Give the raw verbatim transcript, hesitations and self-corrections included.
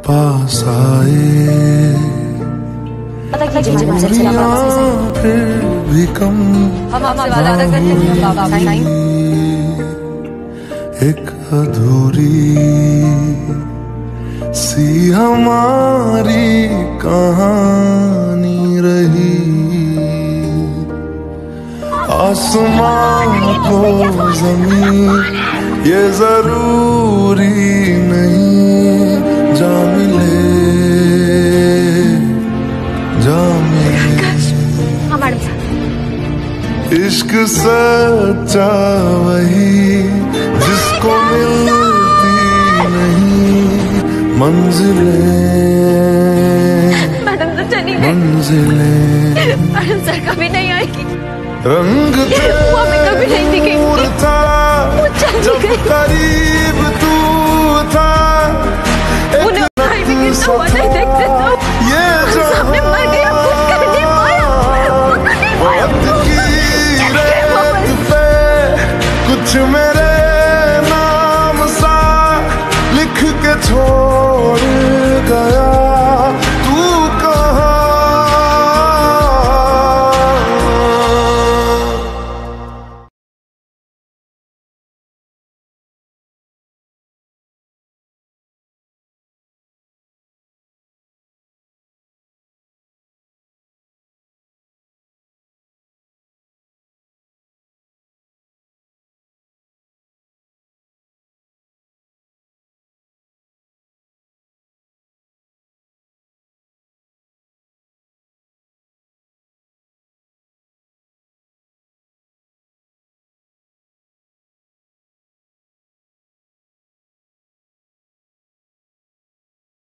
पास आए, फिर भी कम एक अधूरी सी हमारी कहानी रही। आसमां को ज़मीन ये जरूरी नहीं, जा मिले जा मिले। इश्क सच्चा वही जिसको मिलती नहीं मंजिलें, मैडम तो चली गई। मंजिलें मैडम सर कभी नहीं आएगी। रंग वो हमें कभी नहीं दिखेगी। था वो चली जब गई। करीब तू था, उन्हें भाई भी कितना हुआ नहीं देखते तो ये जो सामने मर गया, कुछ कर नहीं पाया, कुछ नहीं पाया। कुछ मेरे नाम सा लिख के छोड़